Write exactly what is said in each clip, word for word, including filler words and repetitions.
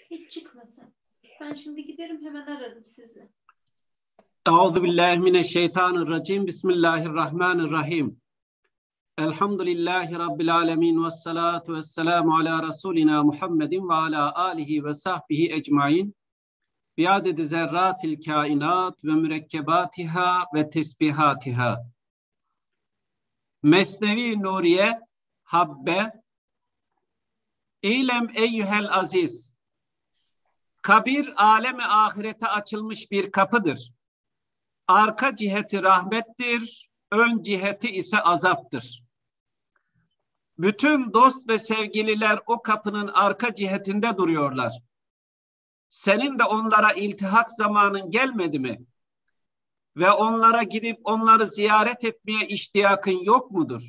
Hiç çıkmasın. Ben şimdi giderim, hemen ararım sizi. Euzubillahimineşşeytanirracim. Bismillahirrahmanirrahim. Elhamdülillahi Rabbil alemin ve salatu ve selamu ala Resulina Muhammedin ve ala alihi ve sahbihi ecmain. Biadedi zerratil kainat ve mürekkebatiha ve tesbihatiha. Mesnevi Nuriye Habbe. İlem eyyühel aziz. Kabir aleme ahirete açılmış bir kapıdır. Arka ciheti rahmettir, ön ciheti ise azaptır. Bütün dost ve sevgililer o kapının arka cihetinde duruyorlar. Senin de onlara iltihak zamanın gelmedi mi? Ve onlara gidip onları ziyaret etmeye iştiyakın yok mudur?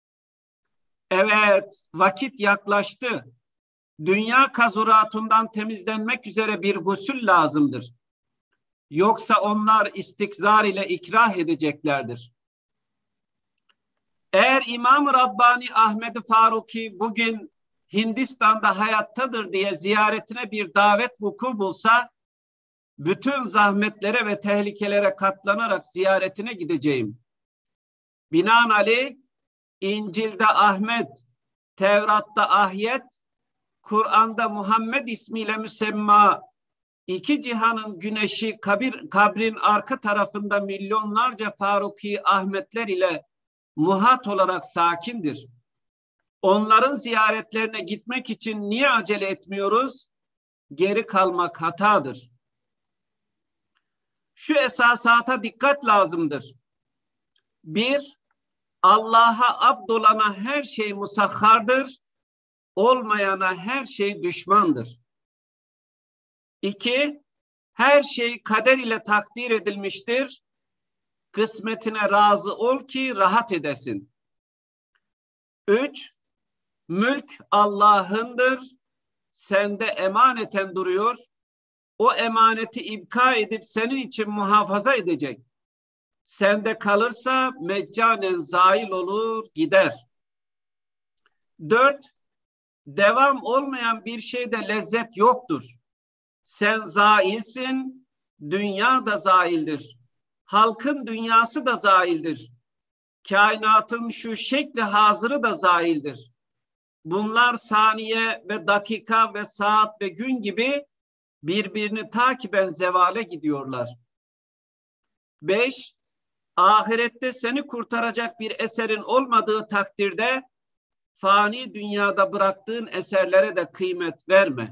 Evet, vakit yaklaştı. Dünya kazuratından temizlenmek üzere bir gusül lazımdır. Yoksa onlar istikzar ile ikrah edeceklerdir. Eğer İmam-ı Rabbani Ahmed-i Faruki bugün Hindistan'da hayattadır diye ziyaretine bir davet vuku bulsa, bütün zahmetlere ve tehlikelere katlanarak ziyaretine gideceğim. Binaenaleyh İncil'de Ahmet, Tevrat'ta Ahyet, Kur'an'da Muhammed ismiyle müsemma İki cihanın güneşi kabir, kabrin arka tarafında milyonlarca Faruki Ahmetler ile muhat olarak sakindir. Onların ziyaretlerine gitmek için niye acele etmiyoruz? Geri kalmak hatadır. Şu esasata dikkat lazımdır. Bir, Allah'a abd olana her şey musahhardır, olmayana her şey düşmandır. İki, her şey kader ile takdir edilmiştir. Kısmetine razı ol ki rahat edesin. Üç, mülk Allah'ındır. Sende emaneten duruyor. O emaneti ibka edip senin için muhafaza edecek. Sende kalırsa meccanen zail olur, gider. Dört, devam olmayan bir şeyde lezzet yoktur. Sen zailsin, dünya da zaildir. Halkın dünyası da zaildir. Kainatın şu şekli hazırı da zaildir. Bunlar saniye ve dakika ve saat ve gün gibi birbirini takiben zevale gidiyorlar. Beş, ahirette seni kurtaracak bir eserin olmadığı takdirde fani dünyada bıraktığın eserlere de kıymet verme.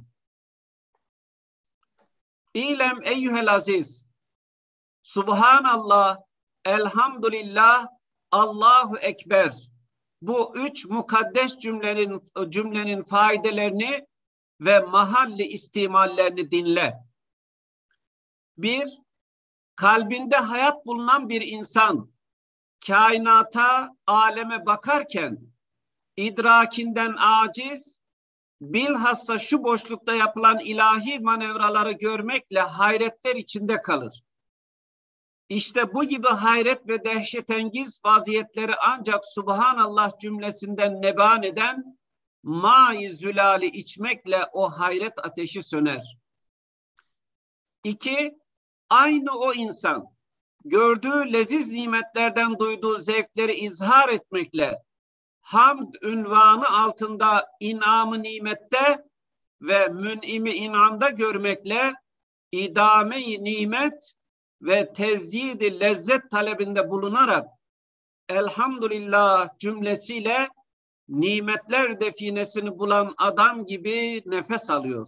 İlem eyyühel aziz. Subhanallah, elhamdülillah, Allahu Ekber. Bu üç mukaddes cümlenin cümlenin faydelerini ve mahalli istimallerini dinle. Bir, kalbinde hayat bulunan bir insan kainata, aleme bakarken idrakinden aciz, bilhassa şu boşlukta yapılan ilahi manevraları görmekle hayretler içinde kalır. İşte bu gibi hayret ve dehşetengiz vaziyetleri ancak Subhanallah cümlesinden neban eden ma-i zülali içmekle o hayret ateşi söner. İki, aynı o insan gördüğü leziz nimetlerden duyduğu zevkleri izhar etmekle hamd ünvanı altında inamı nimette ve mün'imi inamda görmekle idame-i nimet ve tezyid-i lezzet talebinde bulunarak elhamdülillah cümlesiyle nimetler definesini bulan adam gibi nefes alıyor.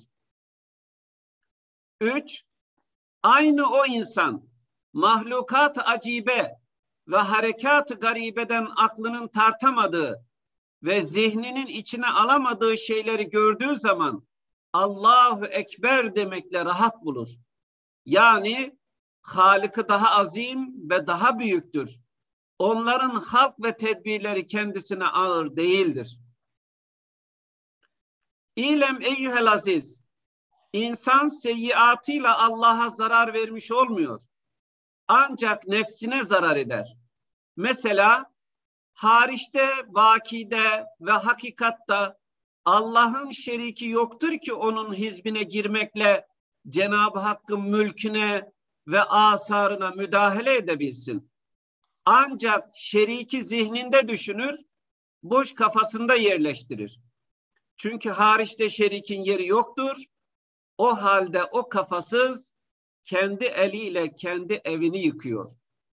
Üç, aynı o insan mahlukat-ı acibe ve harekat-ı garibeden aklının tartamadığı ve zihninin içine alamadığı şeyleri gördüğü zaman Allahu Ekber demekle rahat bulur. Yani Halık'ı daha azim ve daha büyüktür. Onların halk ve tedbirleri kendisine ağır değildir. İlem eyyühel aziz, insan seyyiatıyla Allah'a zarar vermiş olmuyor. Ancak nefsine zarar eder. Mesela hariçte, vakide ve hakikatta Allah'ın şeriki yoktur ki onun hizbine girmekle Cenab-ı Hakk'ın mülküne ve asarına müdahale edebilsin. Ancak şeriki zihninde düşünür, boş kafasında yerleştirir. Çünkü hariçte şerikin yeri yoktur. O halde o kafasız kendi eliyle kendi evini yıkıyor.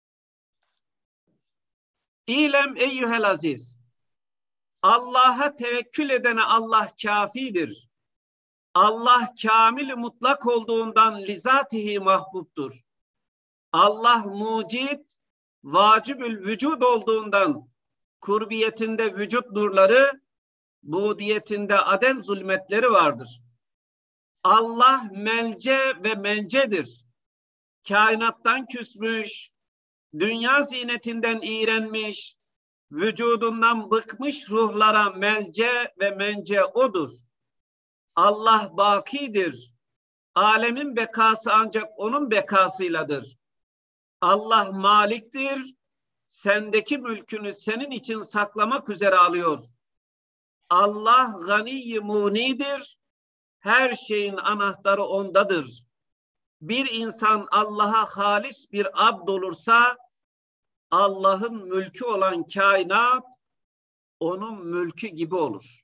İlem eyyühel aziz. Allah'a tevekkül edene Allah kafidir. Allah kamil mutlak olduğundan lizatihi mahbubtur. Allah mucit, vacibül vücud olduğundan kurbiyetinde vücut nurları, budiyetinde adem zulmetleri vardır. Allah melce ve mencedir. Kainattan küsmüş, dünya zinetinden iğrenmiş, vücudundan bıkmış ruhlara melce ve mence odur. Allah bakidir. Alemin bekası ancak onun bekasıyladır. Allah maliktir. Sendeki mülkünü senin için saklamak üzere alıyor. Allah gani-i munidir. Her şeyin anahtarı ondadır. Bir insan Allah'a halis bir abd olursa Allah'ın mülkü olan kainat onun mülkü gibi olur.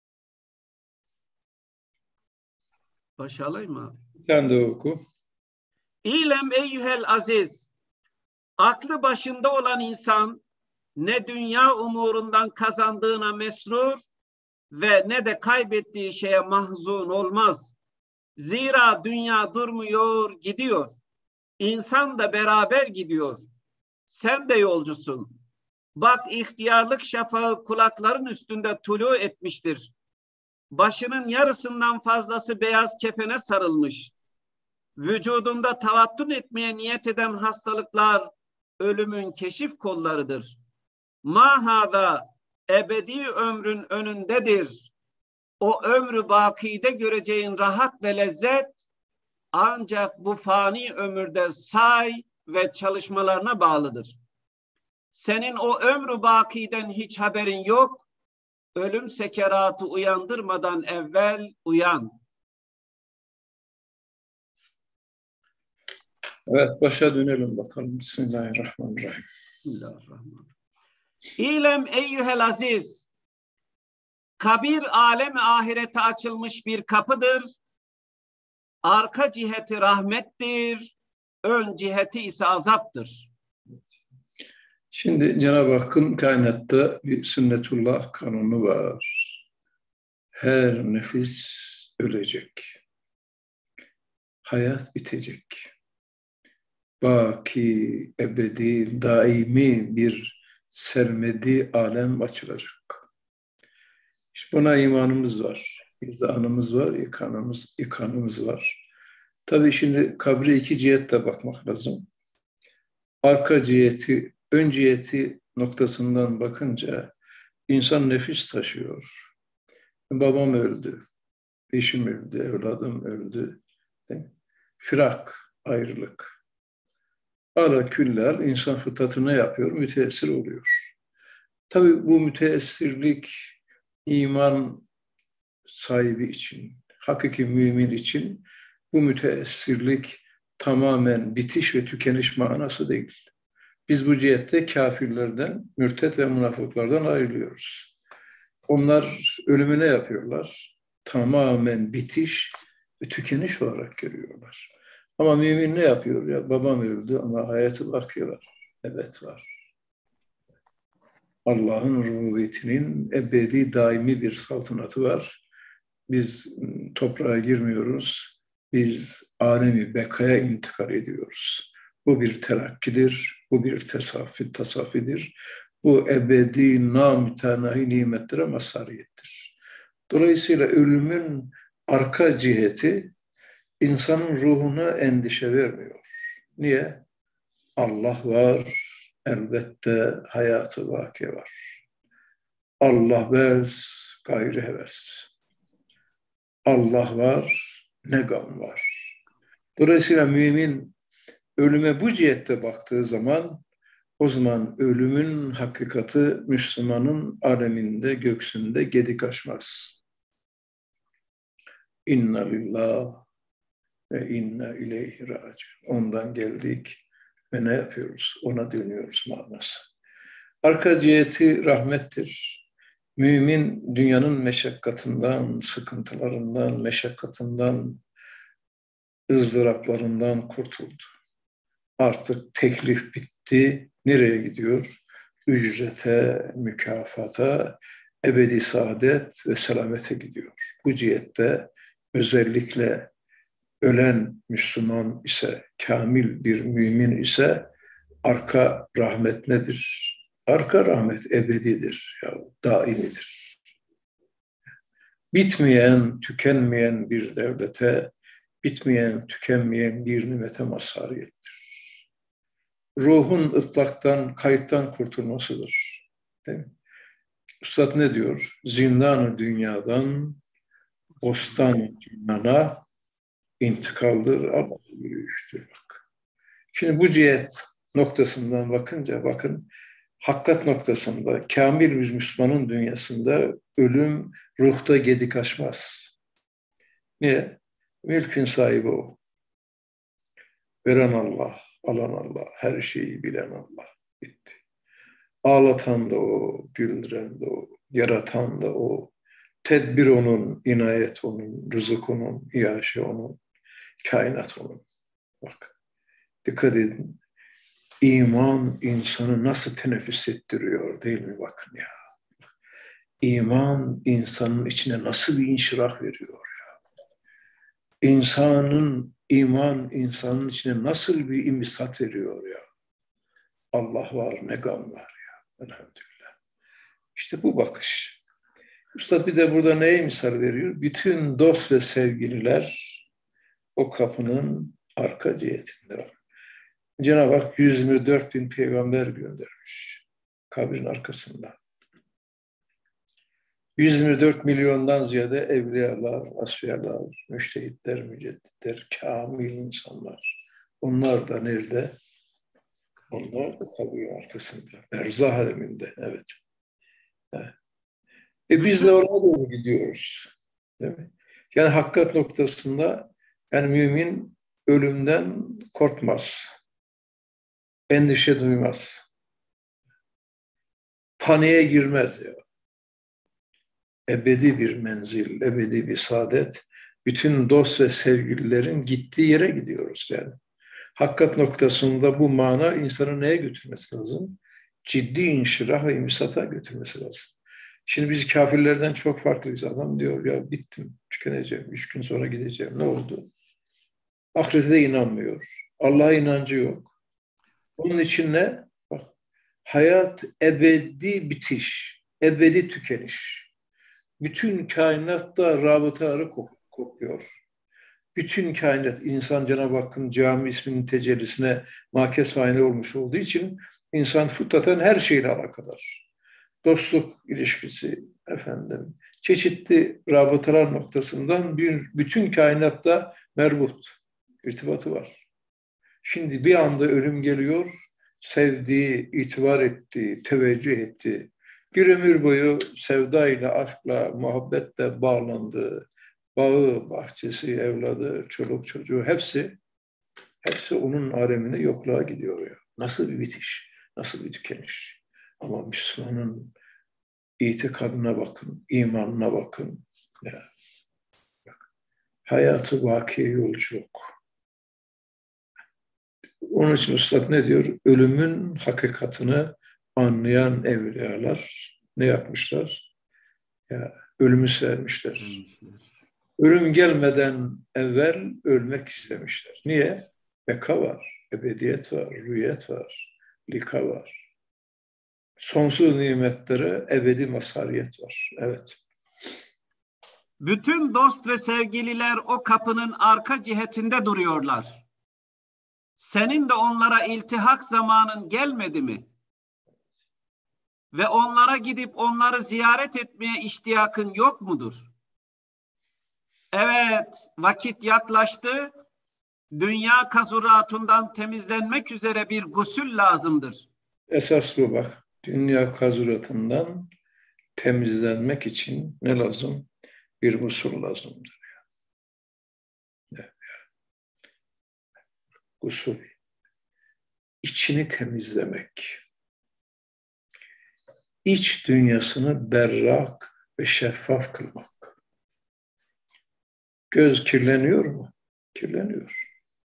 Başlayayım mı? Sen de oku. İlem eyyühel aziz. Aklı başında olan insan ne dünya umurundan kazandığına mesrur ve ne de kaybettiği şeye mahzun olmaz. Zira dünya durmuyor, gidiyor. İnsan da beraber gidiyor. Sen de yolcusun. Bak ihtiyarlık şafağı kulakların üstünde tulu etmiştir. Başının yarısından fazlası beyaz kefene sarılmış. Vücudunda tavattun etmeye niyet eden hastalıklar ölümün keşif kollarıdır. Mahada ebedi ömrün önündedir. O ömrü bakide göreceğin rahat ve lezzet ancak bu fani ömürde say ve çalışmalarına bağlıdır. Senin o ömrü bakiden hiç haberin yok. Ölüm sekeratı uyandırmadan evvel uyan. Evet, başa dönelim bakalım. Bismillahirrahmanirrahim. Bismillahirrahmanirrahim. İlem eyyühel aziz. Kabir alem-i ahirete açılmış bir kapıdır. Arka ciheti rahmettir. Ön ciheti ise azaptır. Şimdi Cenab-ı Hakk'ın kainatta bir sünnetullah kanunu var. Her nefis ölecek. Hayat bitecek. Baki, ebedi, daimi bir sermedi alem açılacak. İşte buna imanımız var. İzanımız var, ikanımız, ikanımız var. Tabii şimdi kabre iki cihetle bakmak lazım. Arka ciheti, ön ciheti noktasından bakınca insan nefis taşıyor. Babam öldü, eşim öldü, evladım öldü. Firak, ayrılık. Ala küllal insan fıtratına yapıyor, müteessir oluyor. Tabii bu müteessirlik iman sahibi için, hakiki mümin için bu müteessirlik tamamen bitiş ve tükeniş manası değil. Biz bu cihette kafirlerden, mürtet ve münafıklardan ayrılıyoruz. Onlar ölümüne yapıyorlar. Tamamen bitiş ve tükeniş olarak görüyorlar. Ama mümin ne yapıyor? Ya babam öldü ama hayatı bakıyorlar. Evet var. Allah'ın rububiyetinin ebedi daimi bir saltanatı var. Biz toprağa girmiyoruz. Biz alemi bekaya intikal ediyoruz. Bu bir terakkidir, bu bir tesafi, tasafidir. Bu ebedi namütenahi nimetlere mazhariyettir. Dolayısıyla ölümün arka ciheti insanın ruhuna endişe vermiyor. Niye? Allah var, elbette hayatı vaki var. Allah vers, gayri heves. Allah var, ne gam var. Dolayısıyla mümin ölüme bu cihette baktığı zaman o zaman ölümün hakikati Müslümanın aleminde, göksünde gedik aşmaz. İnna lillah ve inna ileyhi raciun. Ondan geldik ve ne yapıyoruz? Ona dönüyoruz manası. Arka ciheti rahmettir. Mümin dünyanın meşakkatından, sıkıntılarından, meşakkatından, ızdıraplarından kurtuldu. Artık teklif bitti. Nereye gidiyor? Ücrete, mükafata, ebedi saadet ve selamete gidiyor. Bu cihette özellikle ölen Müslüman ise, kamil bir mümin ise arka rahmet nedir? Arka rahmet ebedidir, ya, daimidir. Bitmeyen, tükenmeyen bir devlete, bitmeyen, tükenmeyen bir nimete mazhariyettir. Ruhun ıtlaktan, kayıttan kurtulmasıdır. Değil mi? Üstad ne diyor? Zindan-ı dünyadan bostan-ı cimana intikaldır, Allah yürüyüştür. Bak. Şimdi bu cihet noktasından bakınca, bakın, hakikat noktasında, kamil bir Müslümanın dünyasında ölüm ruhta gedik açmaz. Niye? Mülkün sahibi o. Veren Allah, alan Allah, her şeyi bilen Allah. Bitti. Ağlatan da o, güldüren de o, yaratan da o. Tedbir onun, inayet onun, rızık onun, iaşe onun, kainat onun. Bak, dikkat edin. İman insanı nasıl teneffüs ettiriyor değil mi? Bakın ya. İman insanın içine nasıl bir inşirah veriyor ya. İnsanın, iman insanın içine nasıl bir imsat veriyor ya. Allah var, ne gam var ya. Elhamdülillah. İşte bu bakış. Üstad bir de burada neye misal veriyor? Bütün dost ve sevgililer o kapının arka cihetinde. Cenab-ı Hak yüz yirmi dört bin peygamber göndermiş kabrin arkasında. yüz yirmi dört milyondan ziyade evliyalar, asfiyalar, müştehitler, mücedditler, kamil insanlar. Onlar da nerede? Onlar da kabrin arkasında. Berzah aleminde, evet. evet. E biz de oraya doğru gidiyoruz. Değil mi? Yani hakikat noktasında yani mümin ölümden korkmaz. Endişe duymaz. Paniğe girmez ya. Ebedi bir menzil, ebedi bir saadet. Bütün dost ve sevgililerin gittiği yere gidiyoruz yani. Hakikat noktasında bu mana insanı neye götürmesi lazım? Ciddi inşirah ve imsata götürmesi lazım. Şimdi biz kafirlerden çok farklıyız. Adam diyor ya bittim, tükeneceğim, üç gün sonra gideceğim. Ne oldu? Ahirete inanmıyor. Allah'a inancı yok. Onun için ne? Bak, hayat ebedi bitiş, ebedi tükeniş. Bütün kainatta rabıtaları kopuyor. Bütün kainat, insan Cenab-ı Hakk'ın cami isminin tecellisine makes faili olmuş olduğu için insan fıtraten her şeyle alakadar. Dostluk ilişkisi, efendim, çeşitli rabıtalar noktasından bir, bütün kainatta merbut, irtibatı var. Şimdi bir anda ölüm geliyor, sevdiği, itibar ettiği, teveccüh ettiği, bir ömür boyu sevdayla, aşkla, muhabbetle bağlandığı, bağı, bahçesi, evladı, çoluk çocuğu hepsi, hepsi onun alemine yokluğa gidiyor ya. Nasıl bir bitiş, nasıl bir tükeniş. Ama Müslümanın itikadına bakın, imanına bakın. Ya. Bak, hayatı vakiye yolculuk. Onun için Üstad ne diyor? Ölümün hakikatini anlayan evliyalar ne yapmışlar? Ya, ölümü sevmişler. Ölüm gelmeden evvel ölmek istemişler. Niye? Beka var, ebediyet var, rüyet var, lika var. Sonsuz nimetlere ebedi mazhariyet var. Evet. Bütün dost ve sevgililer o kapının arka cihetinde duruyorlar. Senin de onlara iltihak zamanın gelmedi mi? Ve onlara gidip onları ziyaret etmeye iştiyakın yok mudur? Evet, vakit yaklaştı. Dünya kazuratından temizlenmek üzere bir gusül lazımdır. Esas bu bak. Dünya kazuratından temizlenmek için ne lazım? Bir gusül lazımdır. gusül, içini temizlemek, iç dünyasını berrak ve şeffaf kılmak. Göz kirleniyor mu? Kirleniyor.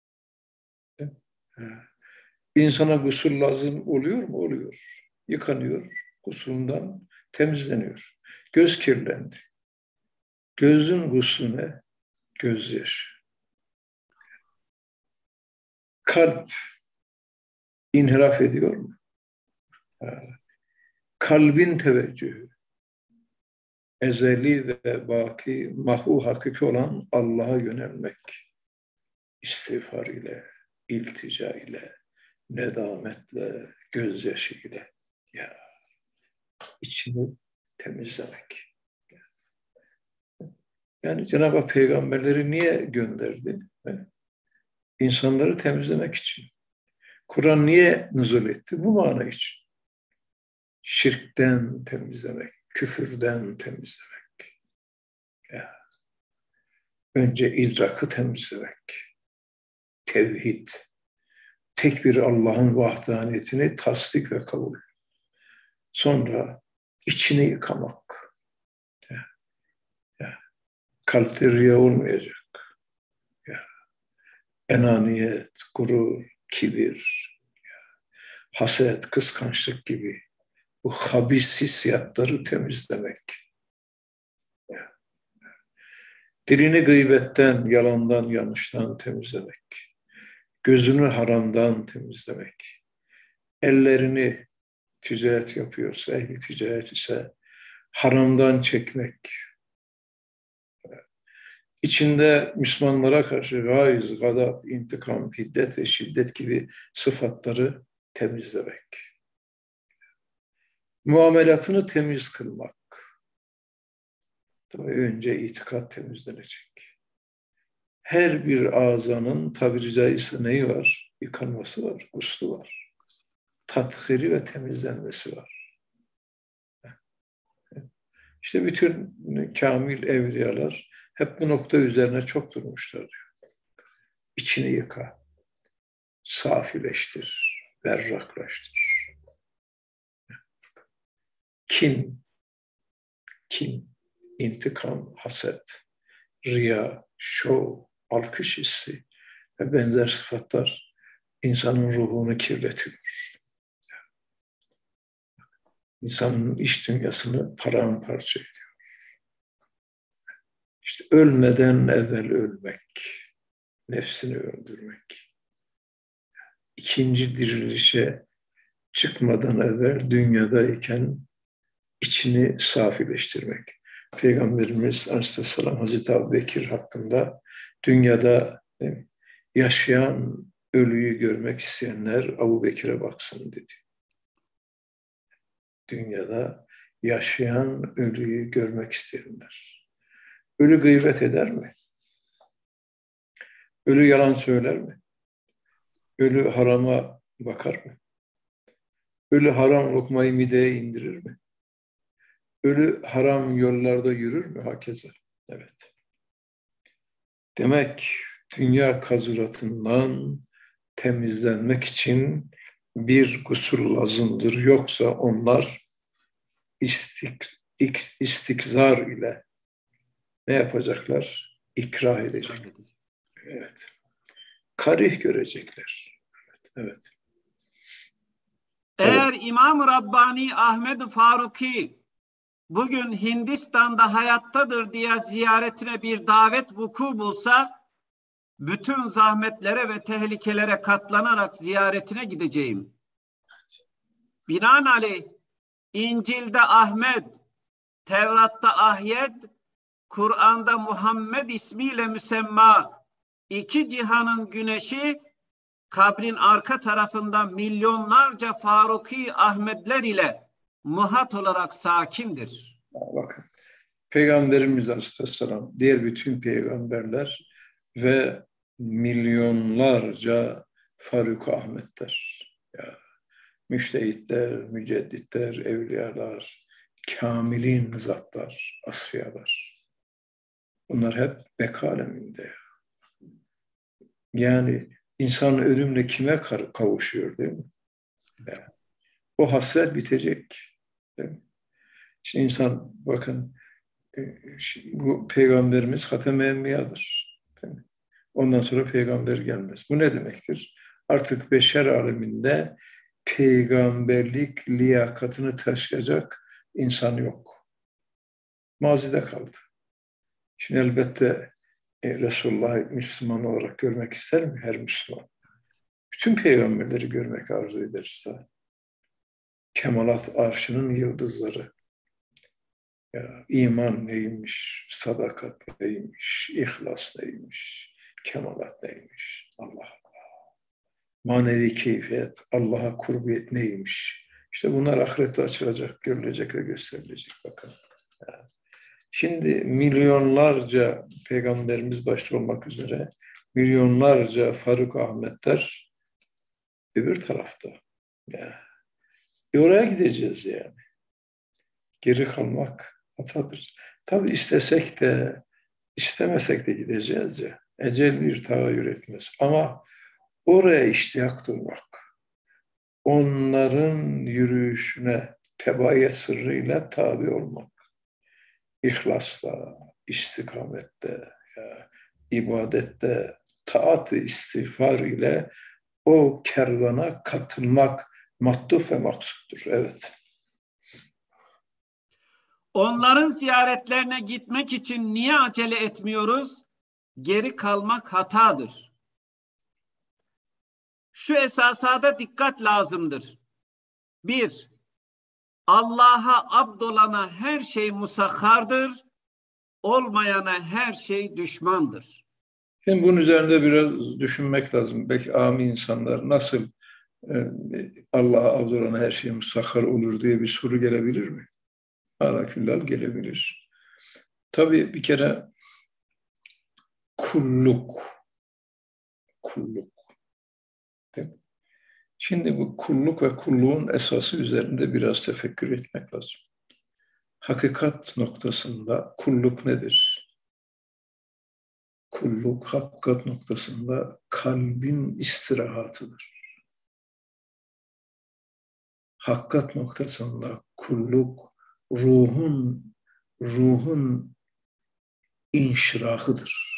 İnsana gusül lazım oluyor mu? Oluyor. Yıkanıyor, gusulünden temizleniyor. Göz kirlendi. Gözün guslüne gözyaşı. Kalp inhiraf ediyor mu? Kalbin teveccühü, ezeli ve baki, mahu hakiki olan Allah'a yönelmek, istiğfar ile, iltica ile, nedametle, gözyaşı ile, ya içini temizlemek. Yani Cenab-ı Hak peygamberleri niye gönderdi? İnsanları temizlemek için. Kur'an niye nüzul etti? Bu mana için. Şirkten temizlemek, küfürden temizlemek. Ya. Önce idrakı temizlemek. Tevhid. Tek bir Allah'ın vahdaniyetini tasdik ve kabul. Sonra içini yıkamak. Ya. Ya. Kalpte riya olmayacak. Ya. Enaniyet, gurur, kibir, ya. Haset, kıskançlık gibi bu habis hissiyatları temizlemek. Ya. Dilini gıybetten, yalandan, yanlıştan temizlemek. Gözünü haramdan temizlemek. Ellerini ticaret yapıyorsa, ehli ticaret ise haramdan çekmek. İçinde Müslümanlara karşı gayz, gadap, intikam, hiddet ve şiddet gibi sıfatları temizlemek. Muamelatını temiz kılmak. Tabii önce itikat temizlenecek. Her bir azanın tabiri caizse neyi var? Yıkanması var, guslu var. Tathiri ve temizlenmesi var. İşte bütün kamil evliyalar hep bu nokta üzerine çok durmuşlar diyor. İçini yıka, safileştir, berraklaştır. Kin, kin, intikam, haset, riya, şov, alkış hissi ve benzer sıfatlar insanın ruhunu kirletiyor. İnsanın iç dünyasını paramparça ediyor. İşte ölmeden evvel ölmek, nefsini öldürmek. İkinci dirilişe çıkmadan evvel dünyadayken içini safileştirmek. Peygamberimiz Aleyhisselam Hazreti Ebubekir hakkında dünyada yaşayan ölüyü görmek isteyenler Ebubekir'e baksın dedi. Dünyada yaşayan ölüyü görmek isteyenler. Ölü gıybet eder mi? Ölü yalan söyler mi? Ölü harama bakar mı? Ölü haram lokmayı mideye indirir mi? Ölü haram yollarda yürür mü? Hakeza. Evet. Demek dünya kazuratından temizlenmek için bir gusül lazımdır. Yoksa onlar istik, istikzar ile ne yapacaklar? İkrah edecekler. Evet. Karih görecekler. Evet, evet. Eğer evet. İmam-ı Rabbani Ahmed Faruki bugün Hindistan'da hayattadır diye ziyaretine bir davet vuku bulsa, bütün zahmetlere ve tehlikelere katlanarak ziyaretine gideceğim. Binaenaleyh İncil'de Ahmet, Tevrat'ta Ahyed, Kur'an'da Muhammed ismiyle müsemma iki cihanın güneşi kabrin arka tarafından milyonlarca Faruki Ahmetler ile muhat olarak sakindir. Bakın, Peygamberimiz Aleyhisselam, diğer bütün peygamberler ve milyonlarca Faruk Ahmetler, ya, müştehitler, mücedditler, evliyalar, kamilin zatlar, asfiyalar. Bunlar hep beka aleminde. Yani İnsan ölümle kime kavuşuyor değil mi? Yani, o hasret bitecek. Değil mi? Şimdi insan bakın bu peygamberimiz Hatem-i Enbiya'dır. Değil mi? Ondan sonra peygamber gelmez. Bu ne demektir? Artık beşer aleminde peygamberlik liyakatını taşıyacak insan yok. Mazide kaldı. Şimdi elbette e, Resulullah'ı Müslüman olarak görmek ister mi her Müslüman? Bütün peygamberleri görmek arzu ederiz de. Kemalat arşının yıldızları. Ya, iman neymiş, sadakat neymiş, ihlas neymiş, kemalat neymiş, Allah Allah. Manevi keyfiyet, Allah'a kurbiyet neymiş? İşte bunlar ahirette açılacak, görülecek ve gösterilecek bakın. Ya. Şimdi milyonlarca peygamberimiz başta olmak üzere milyonlarca Faruk Ahmetler öbür tarafta. Ya. E oraya gideceğiz yani. Geri kalmak hatadır. Tabii istesek de istemesek de gideceğiz ya. Ecel bir tahayyür etmez. Ama oraya iştiyak duymak, onların yürüyüşüne tebayet sırrıyla tabi olmak, ihlasla, istikamette, ya, ibadette, taat-ı istiğfar ile o kervana katılmak mattuf ve maksuttur. Evet. Onların ziyaretlerine gitmek için niye acele etmiyoruz? Geri kalmak hatadır. Şu esasada dikkat lazımdır. Bir, Allah'a abdolana her şey musakhardır, olmayana her şey düşmandır. Şimdi bunun üzerinde biraz düşünmek lazım. Belki âmi insanlar nasıl e, Allah'a abdolana her şey musakhar olur diye bir soru gelebilir mi? Alaküllal gelebilir. Tabii bir kere kulluk, kulluk. Şimdi bu kulluk ve kulluğun esası üzerinde biraz tefekkür etmek lazım. Hakikat noktasında kulluk nedir? Kulluk hakikat noktasında kalbin istirahatıdır. Hakikat noktasında kulluk ruhun ruhun inşirahıdır.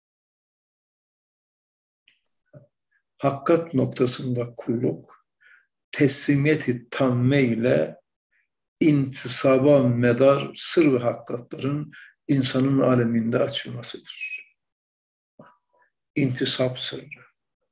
Hakikat noktasında kulluk teslimiyet-i tamme ile intisaba medar sır ve hakikatlerin insanın aleminde açılmasıdır. İntisap sırrı.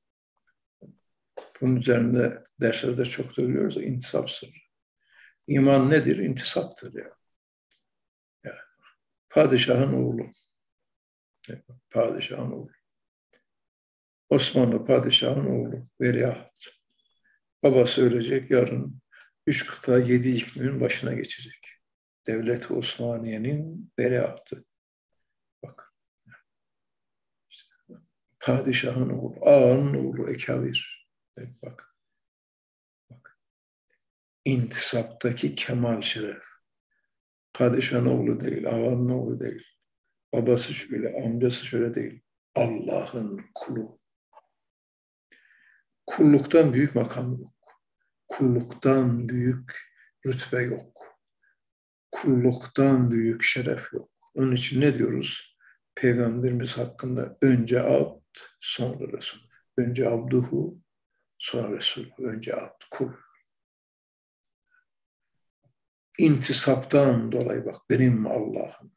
Bunun üzerinde derslerde çok duruyoruz. İntisap sırrı. İman nedir? İntisaptır ya. ya. Padişahın oğlu. Padişahın oğlu. Osmanlı padişahın oğlu. Veliaht. Babası ölecek yarın. Üç kıta yedi iklimin başına geçecek. Devlet-i Osmaniye'nin veliahtı. Bak. İşte, padişahın oğlu, ağanın oğlu, ekavir. Bak. Bak. İntisaptaki kemal şeref. Padişahın oğlu değil, ağanın oğlu değil. Babası şöyle, amcası şöyle değil. Allah'ın kulu. Kulluktan büyük makam yok. Kulluktan büyük rütbe yok. Kulluktan büyük şeref yok. Onun için ne diyoruz? Peygamberimiz hakkında önce abd, sonra Resul. Önce abduhu, sonra Resul. Önce abd, kul. İntisaptan dolayı bak, benim Allah'ım.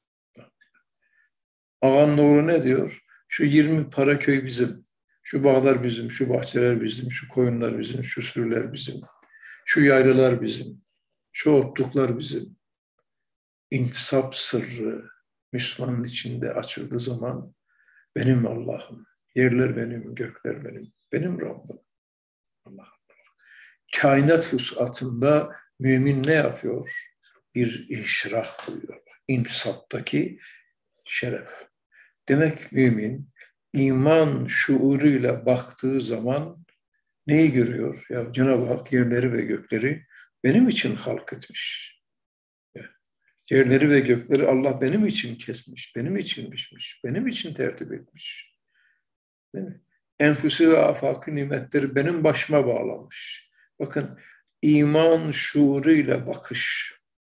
Ağanın oğlu ne diyor? Şu yirmi para köy bizim, şu bağlar bizim, şu bahçeler bizim, şu koyunlar bizim, şu sürüler bizim, şu yaylalar bizim, şu otluklar bizim. İntisap sırrı Müslümanın içinde açıldığı zaman benim Allah'ım, yerler benim, gökler benim, benim Rabbim. Allah Allah. Kainat vusatında mümin ne yapıyor? Bir inşirah duyuyor. İntisaptaki şeref. Demek mümin iman şuuruyla baktığı zaman neyi görüyor? Ya Cenab-ı Hak yerleri ve gökleri benim için halk etmiş. Yerleri ve gökleri Allah benim için kesmiş, benim için biçmiş, benim için tertip etmiş. Değil mi? enfüsi ve afaki nimetleri benim başıma bağlamış. Bakın, iman şuuruyla bakış,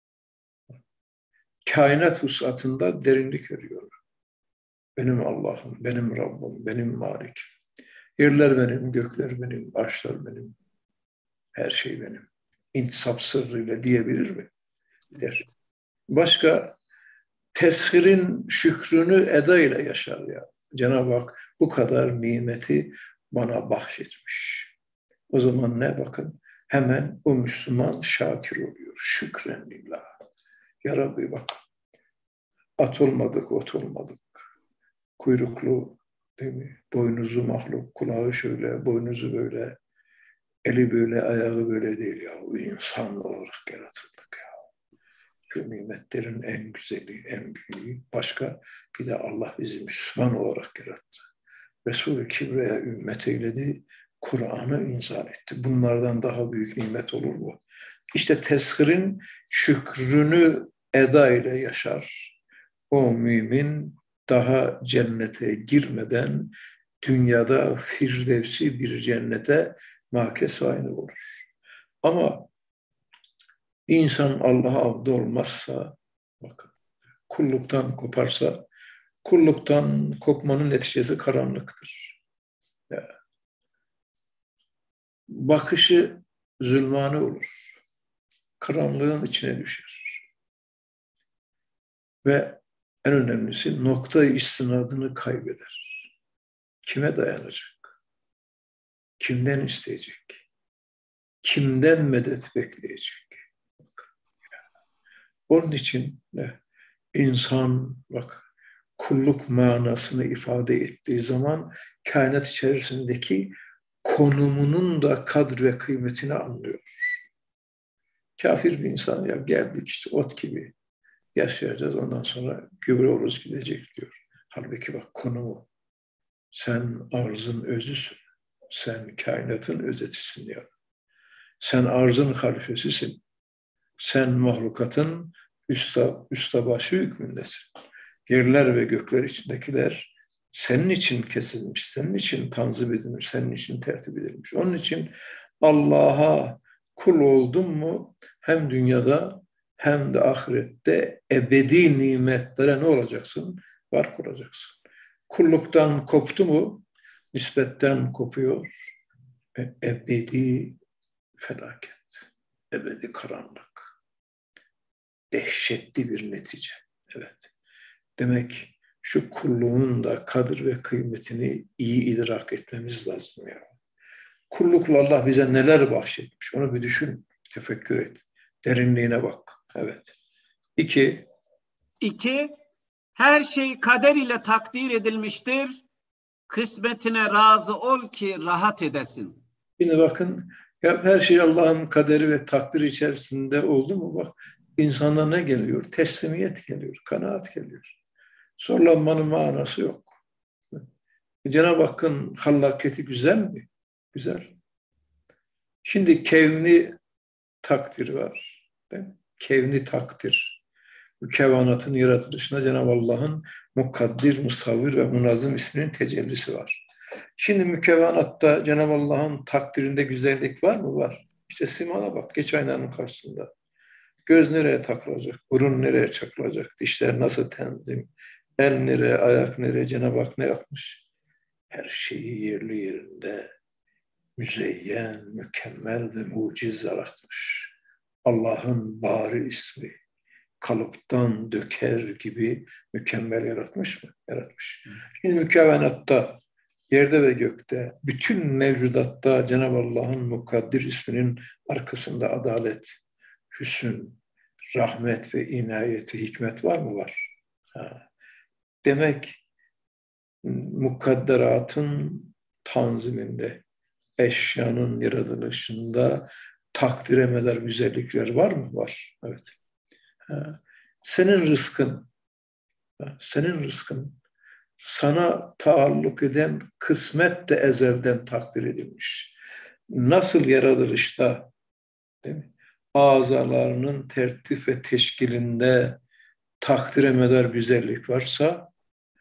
kainat vusatında derinlik veriyor. Benim Allah'ım, benim Rabbim, benim Malikim. Yerler benim, gökler benim, arşlar benim, her şey benim. İntisap sırrıyla diyebilir mi? Der. Başka, teshirin şükrünü eda ile yaşar ya. Cenab-ı Hak bu kadar nimeti bana bahşetmiş. O zaman ne bakın? Hemen o Müslüman şakir oluyor. Şükren lillah. Ya Rabbi bak, at olmadık, ot olmadık. Kuyruklu, değil mi? Boynuzu mahluk, kulağı şöyle, boynuzu böyle, eli böyle, ayağı böyle değil ya. O insan olarak yaratıldık ya. Şu nimetlerin en güzeli, en büyüğü. Başka bir de Allah bizi Müslüman olarak yarattı. Resul-i Kibriya ümmet eyledi, Kur'an'ı inzal etti. Bunlardan daha büyük nimet olur mu? İşte teshirin şükrünü eda ile yaşar. O mümin daha cennete girmeden dünyada firdevsi bir cennete makes aynı olur. Ama insan Allah'a abd olmazsa, bakın, kulluktan koparsa, kulluktan kopmanın neticesi karanlıktır. Ya, bakışı zulmani olur. Karanlığın içine düşer. Ve en önemlisi noktayı istinadını kaybeder. Kime dayanacak? Kimden isteyecek? Kimden medet bekleyecek? Bak. Onun için ne? İnsan bak, kulluk manasını ifade ettiği zaman kainat içerisindeki konumunun da kadr ve kıymetini anlıyor. Kafir bir insan, ya geldik işte ot gibi yaşayacağız, ondan sonra gübre oluruz gidecek diyor. Halbuki bak konumu, sen arzın özüsün, sen kainatın özetisin ya. Sen arzın halifesisin, sen mahlukatın üsta, ustabaşı hükmündesin. Yerler ve gökler içindekiler senin için kesilmiş, senin için tanzim edilmiş, senin için tertip edilmiş. Onun için Allah'a kul oldun mu hem dünyada hem de ahirette ebedi nimetlere ne olacaksın? Var kuracaksın. Kulluktan koptu mu nispetten kopuyor. E, ebedi felaket, ebedi karanlık, dehşetli bir netice. Evet. Demek şu kulluğun da kadir ve kıymetini iyi idrak etmemiz lazım ya. Kullukla Allah bize neler bahşetmiş, onu bir düşün, tefekkür et. Derinliğine bak. Evet. İki. İki, her şey kader ile takdir edilmiştir. Kısmetine razı ol ki rahat edesin. Yine bakın, ya her şey Allah'ın kaderi ve takdiri içerisinde oldu mu? Bak, insana ne geliyor? Teslimiyet geliyor, kanaat geliyor. Zorlanmanın manası yok. Cenab-ı Hakk'ın hallakiyeti güzel mi? Güzel. Şimdi kevni takdir var. Değil mi? Kevni takdir. Mükevvanatın yaratılışına Cenab-ı Allah'ın mukaddir, musavvir ve munazzım isminin tecellisi var. Şimdi mükevvanatta Cenab-ı Allah'ın takdirinde güzellik var mı? Var. İşte simana bak, geç aynanın karşısında. Göz nereye takılacak, burun nereye çakılacak, dişler nasıl tenzim, el nereye, ayak nereye, Cenab-ı Hak ne yapmış? Her şeyi yerli yerinde, müzeyyen, mükemmel ve muciz yaratmış. Allah'ın bari ismi kalıptan döker gibi mükemmel yaratmış mı? Yaratmış. Şimdi mükevvenatta, yerde ve gökte, bütün mevcudatta Cenab-ı Allah'ın mukaddir isminin arkasında adalet, hüsn, rahmet ve inayeti, hikmet var mı? Var. Ha. Demek mukadderatın tanziminde, eşyanın yaratılışında takdir emeler, güzellikler var mı? Var. Evet. Ha. Senin rızkın, ha. senin rızkın sana taalluk eden kısmet de ezelden takdir edilmiş. Nasıl yaratılışta, değil mi? Azalarının tertip ve teşkilinde takdire medar güzellik varsa,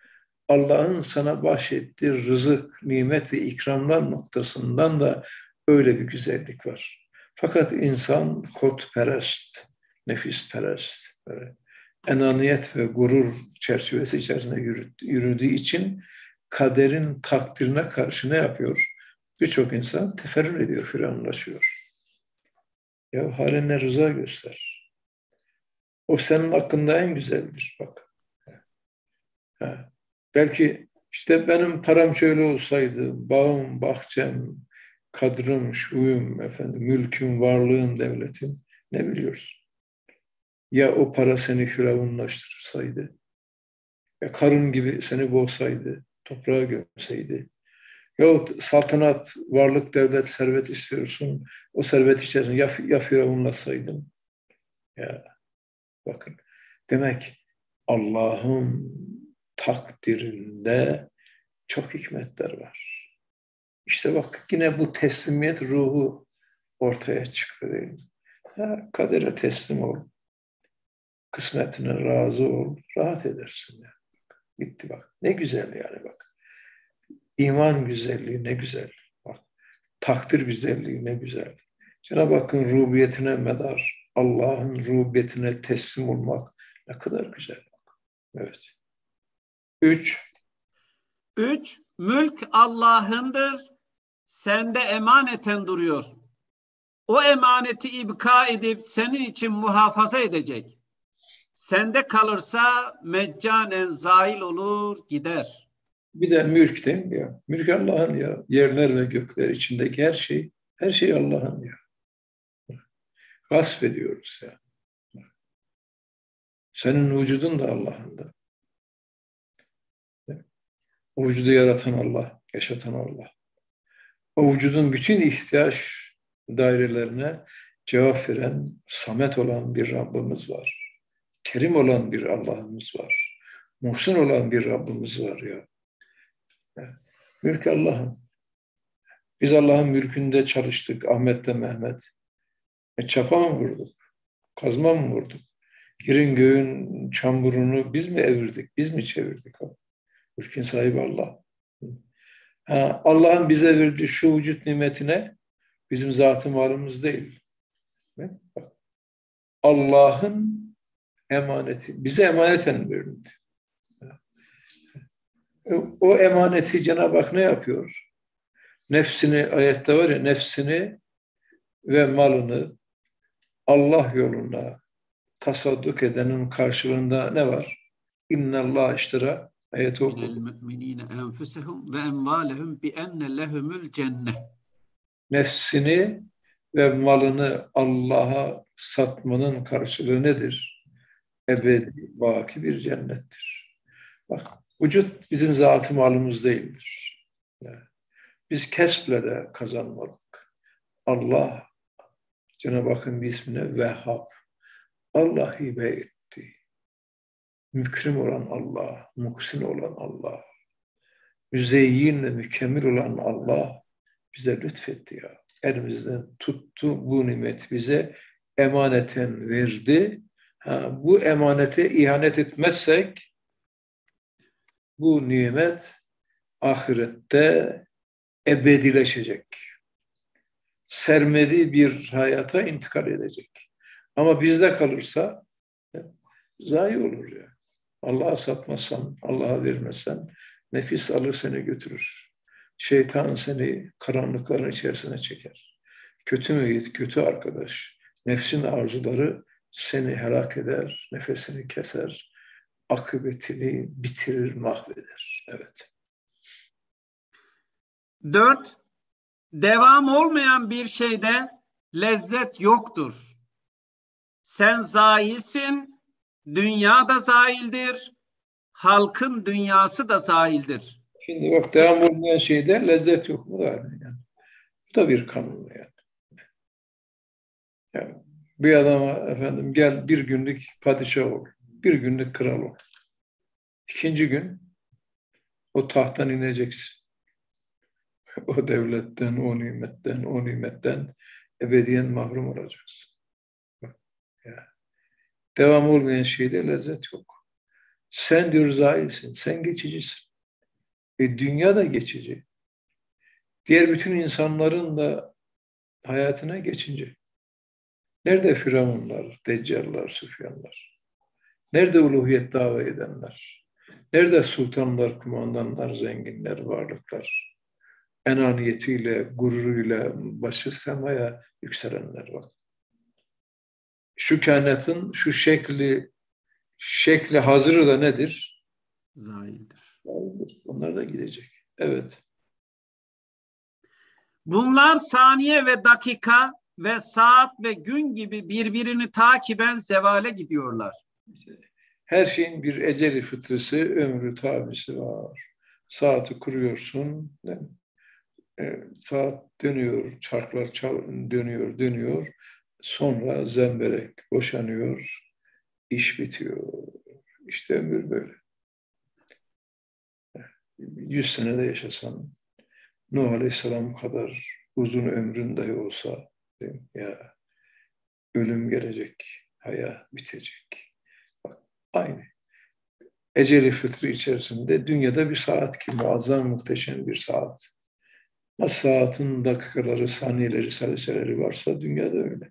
Allah'ın sana bahşettiği rızık, nimet ve ikramlar noktasından da öyle bir güzellik var. Fakat insan kotperest, nefisperest, böyle enaniyet ve gurur çerçevesi içerisinde yürüdüğü için kaderin takdirine karşı ne yapıyor? Birçok insan teferrür ediyor, firavunlaşıyor. Ya haline rıza göster. O senin hakkında en güzeldir bak. Ha. Belki işte benim param şöyle olsaydı, bağım, bahçem, kadrım, şuyum, efendim, mülküm, varlığım, devletim, ne biliyorsun? Ya o para seni firavunlaştırsaydı, ya karın gibi seni boğsaydı, toprağa gömseydi, yahut saltanat, varlık, devlet, servet istiyorsun, o servet içerisinde ya, ya firavunlaşsaydın. Ya bakın, demek Allah'ın takdirinde çok hikmetler var. İşte bak yine bu teslimiyet ruhu ortaya çıktı değil mi? Ha, kadere teslim ol. Kısmetine razı ol. Rahat edersin. Yani. Bitti bak. Ne güzel yani bak. İman güzelliği ne güzel. Bak. Takdir güzelliği ne güzel. Cenab-ı Hakk'ın rububiyetine medar. Allah'ın rububiyetine teslim olmak ne kadar güzel. Bak. Evet. Üç. Üç, mülk Allah'ındır, sende emaneten duruyor. O emaneti ibka edip senin için muhafaza edecek. Sende kalırsa meccanen zail olur gider. Bir de mülk değil mi ya? Mülk Allah'ın ya. Yerler ve gökler içindeki her şey, her şey Allah'ın ya. Gasp ediyoruz ya. Senin vücudun da Allah'ın da. O vücudu yaratan Allah, yaşatan Allah. O vücudun bütün ihtiyaç dairelerine cevap veren, samet olan bir Rabbimiz var. Kerim olan bir Allah'ımız var. Muhsin olan bir Rabbimiz var ya. Mülk Allah'ın. Biz Allah'ın mülkünde çalıştık. Ahmet'te Mehmet. E, çapa mı vurduk? Kazma mı vurduk? Yerin göğün çamurunu biz mi evirdik? Biz mi çevirdik? Mülkün sahibi Allah. Ha, Allah'ın bize verdiği şu vücut nimetine bizim zatı malımız değil. Allah'ın emaneti. Bize emaneten verildi. O emaneti Cenab-ı Hak ne yapıyor? Nefsini, ayette var ya, nefsini ve malını Allah yoluna tasadduk edenin karşılığında ne var? İnnallâh iştira ayeti okudu. Müminine enfusehum ve emvalehum bi enne lehumul cennet. Nefsini ve malını Allah'a satmanın karşılığı nedir? Ebedi, baki bir cennettir. Bak, vücut bizim zatı malımız değildir. Yani biz kesple de kazanmadık. Allah, Cenab-ı Hakk'ın bir ismine Vehhab. Allah hibe etti. Mükrim olan Allah, muhsin olan Allah, müzeyyin ve mükemmel olan Allah bize lütfetti ya. Elimizden tuttu bu nimet bize emaneten verdi. Ha, bu emanete ihanet etmezsek bu nimet ahirette ebedileşecek. Sermedi bir hayata intikal edecek. Ama bizde kalırsa zayi olur ya. Allah'a satmazsan, Allah'a vermezsen nefis alır seni götürür. Şeytan seni karanlıkların içerisine çeker. Kötü müyit, kötü arkadaş. Nefsin arzuları seni helak eder, nefesini keser, akıbetini bitirir, mahveder. Evet. Dört, devam olmayan bir şeyde lezzet yoktur. Sen zailsin, dünya da zaildir, halkın dünyası da zaildir. Şimdi bak, devam olmayan şeyde lezzet yok mu? Yani? Bu da bir kanun yani. Yani bir adama efendim gel bir günlük padişah ol, bir günlük kral ol. İkinci gün o tahttan ineceksin. O devletten, o nimetten, o nimetten ebediyen mahrum olacaksın. Bak, ya. Devam olmayan şeyde lezzet yok. Sen diyor zailsin, sen geçicisin. E, dünya da geçici. Diğer bütün insanların da hayatına geçince. Nerede firavunlar, deccallar, süfyanlar? Nerede uluhiyet dava edenler? Nerede sultanlar, kumandanlar, zenginler, varlıklar? Enaniyetiyle, gururuyla başı semaya yükselenler bak. Şu kainatın şu şekli, şekli hazırı da nedir? Zaildir. Onlar da gidecek. Evet. Bunlar saniye ve dakika ve saat ve gün gibi birbirini takiben zevale gidiyorlar. Her şeyin bir eceli fıtrısı, ömrü tabisi var. Saati kuruyorsun, değil mi? E, saat dönüyor, çarklar çal- dönüyor, dönüyor. Sonra zemberek boşanıyor, iş bitiyor. İşte ömür böyle. Yüz senede yaşasan, Nuh Aleyhisselam kadar uzun ömrün dahi olsa, değil mi? Ya ölüm gelecek, hayat bitecek. Bak, aynı. Eceli fıtrı içerisinde dünyada bir saat ki muazzam muhteşem bir saat. Nasıl saatin dakikaları, saniyeleri, saliseleri varsa dünyada öyle.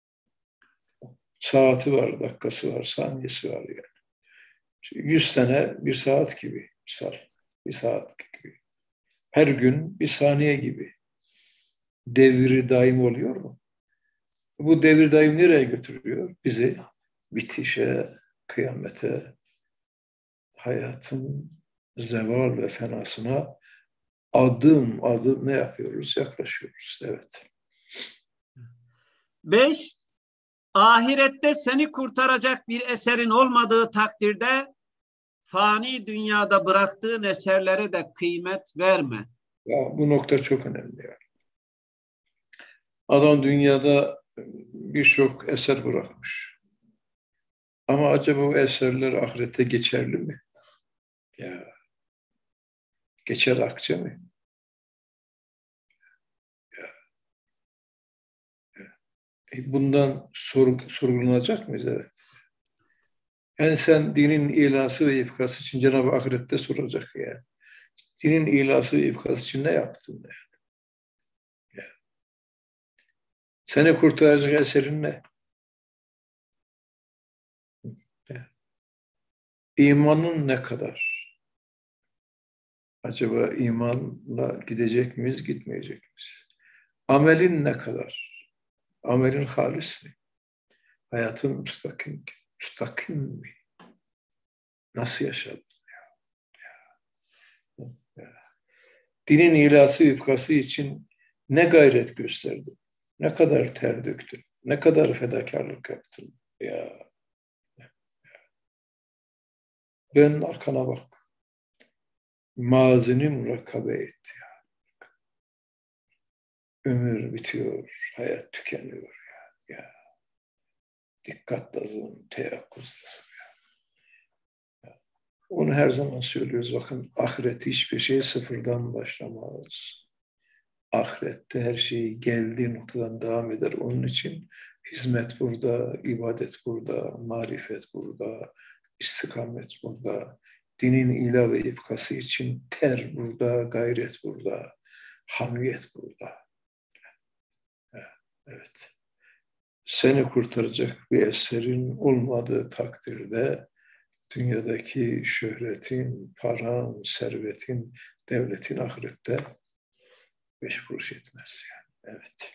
Saati var, dakikası var, saniyesi var yani. Yüz sene bir saat gibi, misal, bir saat gibi. Her gün bir saniye gibi. Devri daim oluyor mu? Bu devir daim nereye götürüyor? Bizi bitişe, kıyamete, hayatın zeval ve fenasına adım adım ne yapıyoruz? Yaklaşıyoruz. Evet. Beş, ahirette seni kurtaracak bir eserin olmadığı takdirde fani dünyada bıraktığın eserlere de kıymet verme. Ya, bu nokta çok önemli. Yani. Adam dünyada birçok eser bırakmış. Ama acaba bu eserler ahirette geçerli mi? Ya, geçer akçe mi? Ya, ya. Bundan sor, sorgulanacak mıyız? Evet. Yani sen dinin ilası ve ifkası için Cenab-ı ahirette soracak yani. Dinin ilası ve ifkası için ne yaptın? Yani? Ya. Seni kurtaracak eserin ne? Ya. İmanın ne kadar? Acaba imanla gidecek miyiz, gitmeyecek miyiz? Amelin ne kadar? Amelin halis mi? Hayatın müstakim, müstakim mi? Nasıl yaşadın? Ya? Ya. Ya. Dinin ilası ifkası için ne gayret gösterdin? Ne kadar ter döktün? Ne kadar fedakarlık yaptın? Ya, ya. Dön arkana bak. Mazini murakabe et. Ya. Ömür bitiyor, hayat tükeniyor. Ya. Ya. Dikkat lazım, teyakkuz lazım. Ya. Onu her zaman söylüyoruz. Bakın ahiret hiçbir şey sıfırdan başlamaz. Ahirette her şey geldiği noktadan devam eder. Onun için hizmet burada, ibadet burada, marifet burada, istikamet burada. Dinin ilah ve ifkası için ter burada, gayret burada, hamiyet burada. Evet. Seni kurtaracak bir eserin olmadığı takdirde dünyadaki şöhretin, paran, servetin, devletin ahirette beş kuruş etmez yani. Evet.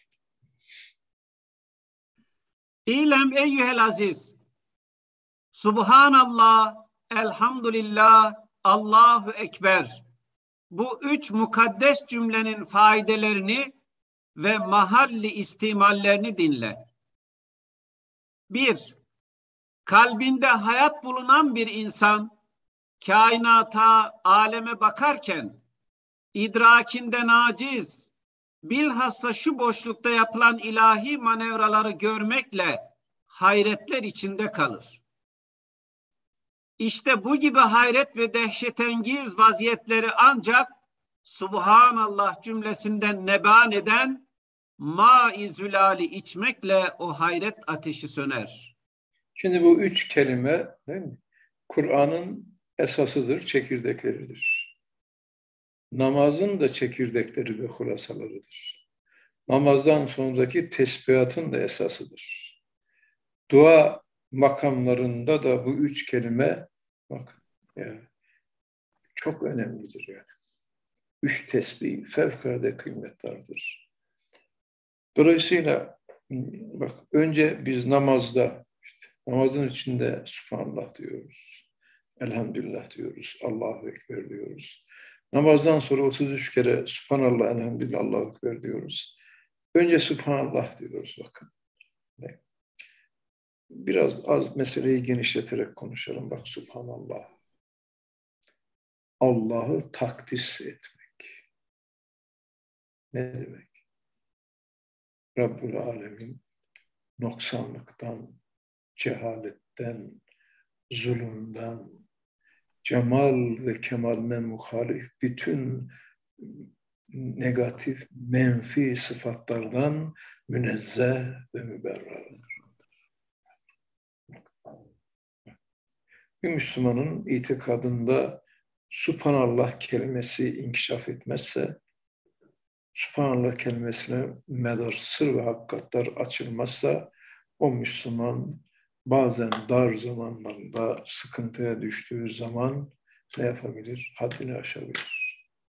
İlem eyyühel aziz. Subhanallah, elhamdülillah, Allahu Ekber. Bu üç mukaddes cümlenin faydelerini ve mahalli istimallerini dinle. Bir, kalbinde hayat bulunan bir insan, kainata, aleme bakarken, idrakinden aciz, bilhassa şu boşlukta yapılan ilahi manevraları görmekle hayretler içinde kalır. İşte bu gibi hayret ve dehşetengiz vaziyetleri ancak Subhanallah cümlesinden neban eden ma-i zülali içmekle o hayret ateşi söner. Şimdi bu üç kelime değil mi? Kur'an'ın esasıdır, çekirdekleridir. namazın da çekirdekleri ve hulasalarıdır. Namazdan sonraki tesbihatın da esasıdır. Dua makamlarında da bu üç kelime bak yani çok önemlidir yani. Üç tesbih fevkalade kıymetlidir. Dolayısıyla bak önce biz namazda işte, namazın içinde Subhanallah diyoruz. Elhamdülillah diyoruz. Allahu Ekber diyoruz. Namazdan sonra otuz üç kere Subhanallah, Elhamdülillah, Allahu Ekber diyoruz. Önce Subhanallah diyoruz bakın. Biraz az meseleyi genişleterek konuşalım. Bak Subhanallah. Allah'ı takdis etmek. Ne demek? Rabbul Alemin noksanlıktan, cehaletten, zulümden, cemal ve kemaline muhalif bütün negatif, menfi sıfatlardan münezzeh ve müberradır. Bir Müslümanın itikadında Subhanallah kelimesi inkişaf etmezse, Subhanallah kelimesine medar sır ve hakikatler açılmazsa, o Müslüman bazen dar zamanlarında sıkıntıya düştüğü zaman ne yapabilir? Haddini aşabilir.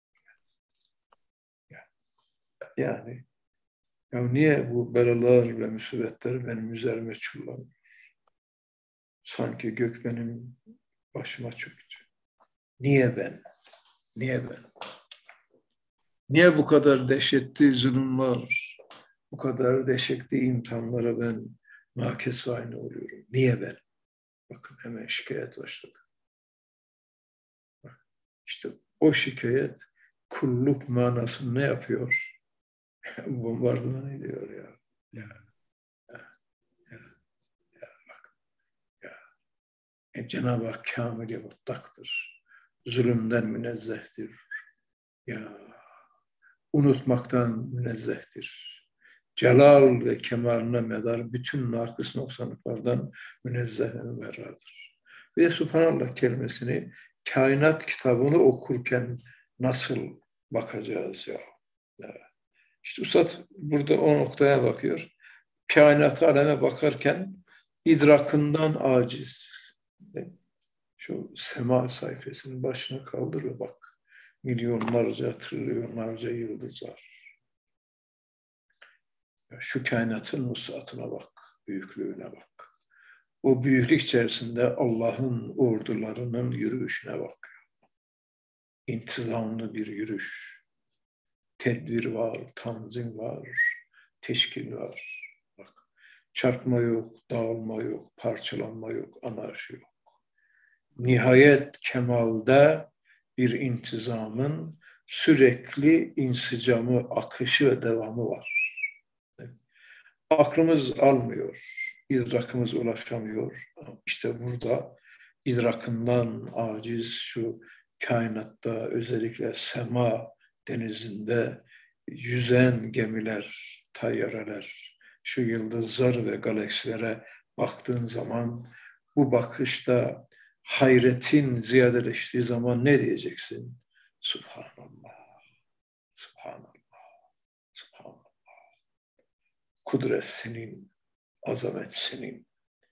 Yani ya niye bu belalar ve musibetler benim üzerime çullanıyor? Sanki gök benim başıma çöktü. Niye ben? Niye ben? Niye bu kadar dehşetli zulümler, bu kadar dehşetli imtihanlara ben makes ve aynı oluyorum? Niye ben? Bakın hemen şikayet başladı. İşte o şikayet kulluk manasını ne yapıyor? Bombardıman ediyor ya. Ya, ya, ya, ya bak. Ya. E, Cenab-ı Hak kâmil-i mutlaktır. Zulümden münezzehtir. Ya, unutmaktan münezzehtir. Celal ve kemaline medar bütün nakıs noksanlıklardan münezzeh ve müberradır. Bir de Subhanallah kelimesini kainat kitabını okurken nasıl bakacağız ya? ya. İşte Üstad burada o noktaya bakıyor. Kainat aleme bakarken idrakından aciz. Şu sema sayfasının başına kaldır ve bak. Milyonlarca, trilyonlarca yıldız var. Şu kainatın vusatına bak, büyüklüğüne bak. O büyüklük içerisinde Allah'ın ordularının yürüyüşüne bak. İntizamlı bir yürüyüş. Tedbir var, tanzim var, teşkil var. Bak, çarpma yok, dağılma yok, parçalanma yok, anarşi yok. Nihayet kemalde bir intizamın sürekli insicamı, akışı ve devamı var. Aklımız almıyor, idrakımız ulaşamıyor. İşte burada idrakından aciz şu kainatta özellikle sema denizinde yüzen gemiler, tayyareler, şu yıldızlar ve galaksilere baktığın zaman bu bakışta hayretin ziyadeleştiği zaman ne diyeceksin? Subhanallah, Subhanallah, Subhanallah. Kudret senin, azamet senin,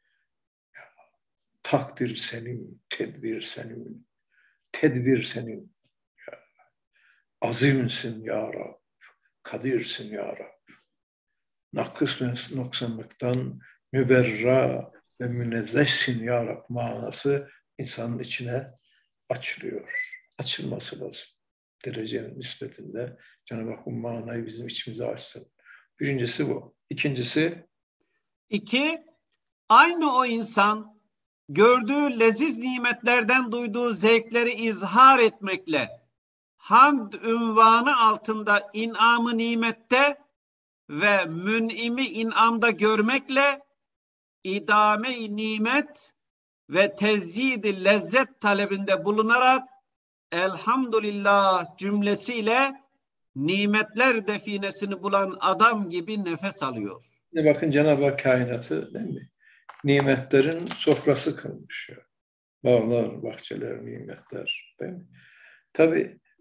takdir senin, tedbir senin, tedbir senin. Ya. Azimsin ya Rab, kadirsin ya Rab. Nakıs ve noksanlıktan müberra ve münezzehsin ya Rab manası insanın içine açılıyor. Açılması lazım. Derecenin nispetinde Cenab-ı Hak bu manayı bizim içimize açsın. Birincisi bu. İkincisi? İki, aynı o insan gördüğü leziz nimetlerden duyduğu zevkleri izhar etmekle hamd ünvanı altında inamı nimette ve mün'imi inamda görmekle idame-i nimet ve tezyid-i lezzet talebinde bulunarak elhamdülillah cümlesiyle nimetler definesini bulan adam gibi nefes alıyor. Bakın Cenab-ı Hak kainatı değil mi? Nimetlerin sofrası kılmış ya. Bağlar, bahçeler, nimetler değil mi? Tabii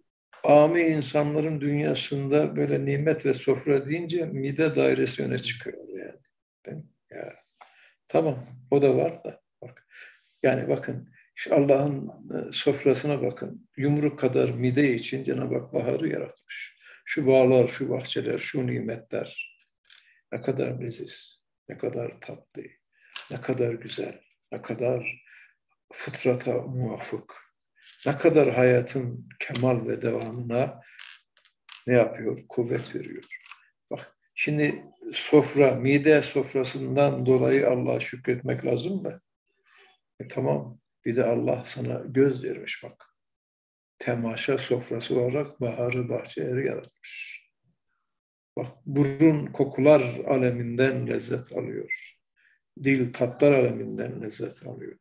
Ami insanların dünyasında böyle nimet ve sofra deyince mide dairesi öne çıkıyor yani. Ben, ya, tamam, o da var da. Bak. Yani bakın, Allah'ın sofrasına bakın. Yumruk kadar mide için Cenab-ı Hak baharı yaratmış. Şu bağlar, şu bahçeler, şu nimetler ne kadar leziz, ne kadar tatlı, ne kadar güzel, ne kadar fıtrata muvafık, ne kadar hayatın kemal ve devamına ne yapıyor? Kuvvet veriyor. Bak, şimdi sofra, mide sofrasından dolayı Allah'a şükretmek lazım mı? E tamam, bir de Allah sana göz vermiş bak. Temaşa sofrası olarak baharı, bahçeleri yaratmış. Bak, burun kokular aleminden lezzet alıyor. Dil tatlar aleminden lezzet alıyor.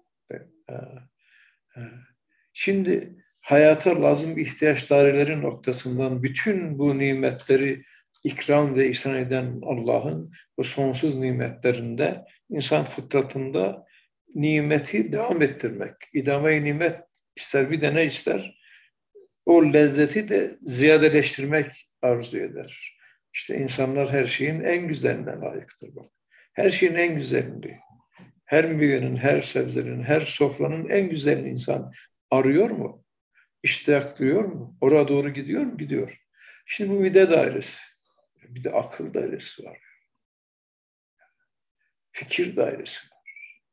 Şimdi hayata lazım ihtiyaç daireleri noktasından bütün bu nimetleri ikram ve ihsan eden Allah'ın bu sonsuz nimetlerinde insan fıtratında nimeti devam ettirmek. İdame-i nimet ister, bir de ne ister? O lezzeti de ziyadeleştirmek arzu eder. İşte insanlar her şeyin en güzeline layıktır bak. Her şeyin en güzelini, her meyvenin, her sebzenin, her sofranın en güzelini insan arıyor mu? İştiyak duyuyor mu? Oraya doğru gidiyor mu? Gidiyor. Şimdi bu mide dairesi. Bir de akıl dairesi var. Fikir dairesi var.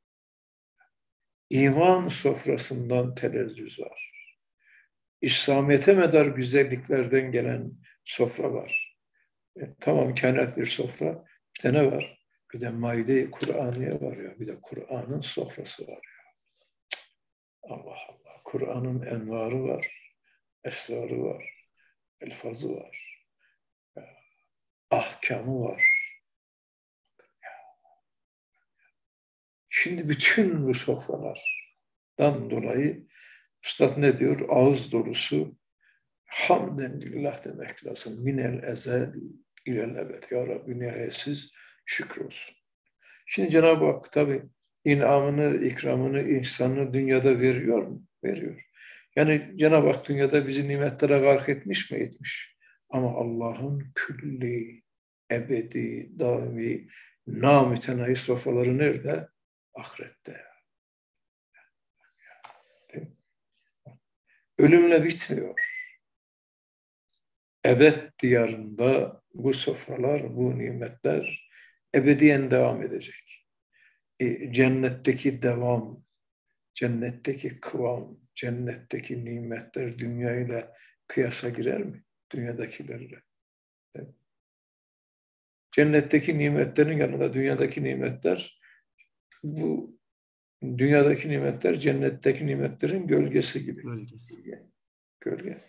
İman sofrasından telezzüz var. İslamiyete medar güzelliklerden gelen sofra var. E, tamam, kainat bir sofra. Bir de ne var? Bir de Maide-i Kur'aniye var ya. Bir de Kur'an'ın sofrası var ya. Allah Allah. Kur'an'ın envarı var. Esrarı var. Elfazı var. Ahkamı var. Şimdi bütün bu sofralardan dolayı Üstad ne diyor? Ağız dolusu hamden lillah demek lazım. Minel ezel ilel ebed. Ya Rabbi nihayetsiz şükür olsun. Şimdi Cenab-ı Hak tabii inamını, ikramını, ihsanını dünyada veriyor mu? Veriyor. Yani Cenab-ı Hak dünyada bizi nimetlere gark etmiş mi? Etmiş. Ama Allah'ın külli, ebedi, daimi, namütenayi sofraları nerede? Ahirette. Ölümle bitmiyor. Ebed diyarında bu sofralar, bu nimetler ebediyen devam edecek. E, cennetteki devam, cennetteki kıvam, cennetteki nimetler dünyayla kıyasa girer mi? Dünyadakilerle. Cennetteki nimetlerin yanında dünyadaki nimetler, bu dünyadaki nimetler cennetteki nimetlerin gölgesi gibi. Gölgesi. Gölge.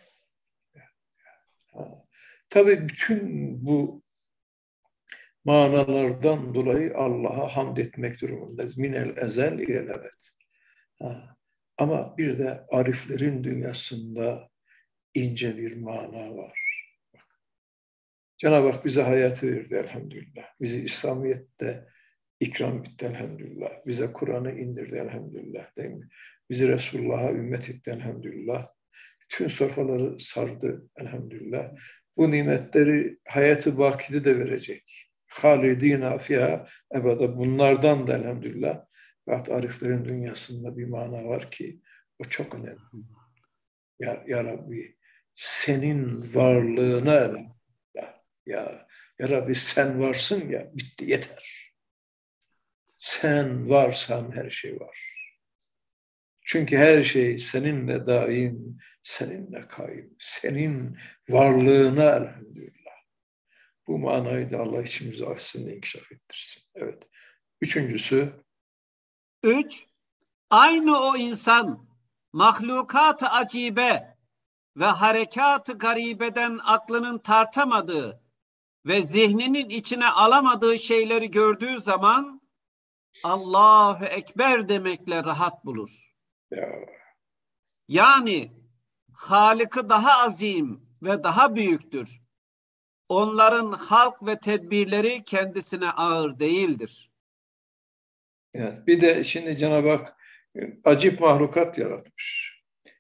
Ha. Tabii bütün bu manalardan dolayı Allah'a hamd etmek durumundayız. Minel ezel ilel ebed. Ha. Ama bir de ariflerin dünyasında ince bir mana var. Bak. Cenab-ı Hak bize hayatı verdi elhamdülillah. Bizi İslamiyet'te ikram bitti elhamdülillah. Bize Kur'an'ı indirdi elhamdülillah. Değil mi? Bizi Resulullah'a ümmet etti elhamdülillah. Bütün sofraları sardı elhamdülillah. Bu nimetleri hayatı bakide de verecek. Halidina fiha ebada. Bunlardan da elhamdülillah. Fakat ariflerin dünyasında bir mana var ki o çok önemli. Ya, ya Rabbi senin varlığına ya, ya, ya Rabbi sen varsın ya, bitti, yeter. Sen varsan her şey var. Çünkü her şey seninle daim, seninle kaim, senin varlığına elhamdülillah. Bu manayı da Allah içimize açsın, inkişaf ettirsin. Evet. Üçüncüsü. Üç, aynı o insan mahlukat-ı acibe ve harekat-ı garibeden aklının tartamadığı ve zihninin içine alamadığı şeyleri gördüğü zaman Allahu Ekber demekle rahat bulur. Ya. Yani Halık'ı daha azim ve daha büyüktür. Onların halk ve tedbirleri kendisine ağır değildir. Evet, bir de şimdi Cenab-ı Hak acip mahlukat yaratmış.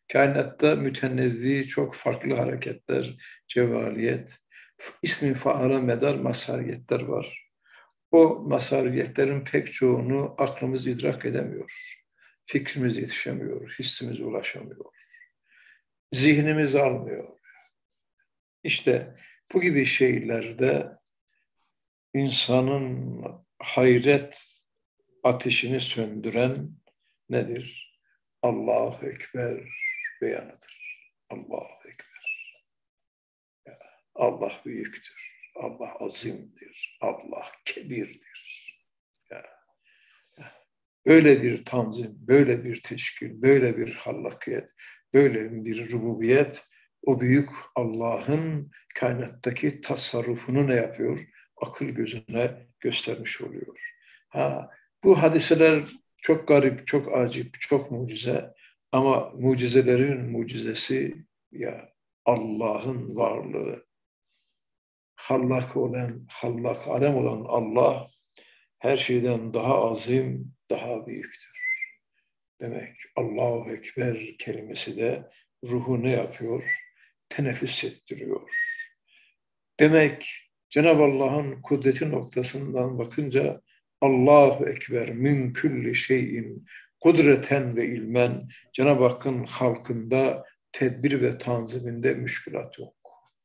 Kainatta mütenevvi çok farklı hareketler, cevaliyet, ismi faala medar mazhariyetler var. O mazhariyetlerin pek çoğunu aklımız idrak edemiyor. Fikrimiz yetişemiyor, hissimiz ulaşamıyor. Zihnimiz almıyor. İşte bu gibi şeylerde insanın hayret ateşini söndüren nedir? Allahu Ekber beyanıdır. Allahu Ekber. Allah büyüktür. Allah azimdir. Allah kebirdir. Ya, ya. Öyle bir tanzim, böyle bir teşkil, böyle bir hallakiyet, böyle bir rububiyet, o büyük Allah'ın kainattaki tasarrufunu ne yapıyor? Akıl gözüne göstermiş oluyor. Ha, bu hadiseler çok garip, çok acip, çok mucize ama mucizelerin mucizesi ya Allah'ın varlığı. Hallak olan, hallak alem olan Allah her şeyden daha azim, daha büyüktür. Demek Allahu Ekber kelimesi de ruhu ne yapıyor? Teneffüs ettiriyor. Demek Cenab-ı Allah'ın kudreti noktasından bakınca Allahu Ekber min külli şeyin kudreten ve ilmen Cenab-ı Hakk'ın halkında tedbir ve tanziminde müşkülat yok.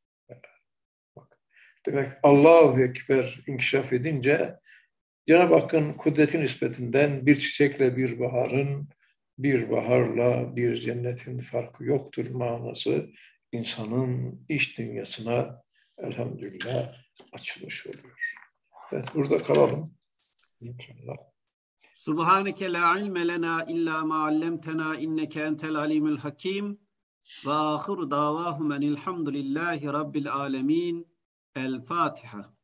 Demek Allahu Ekber inkişaf edince Cenab-ı Hakk'ın kudreti nispetinden bir çiçekle bir baharın, bir baharla bir cennetin farkı yoktur manası insanın iç dünyasına elhamdülillah açılmış oluyor. Evet, burada kalalım. İnşallah. Subhaneke la ilme lena illa ma allamtena inneke entel alimul hakim ve ahiru davahum enilhamdülillahi rabbil alemin. El Fatiha.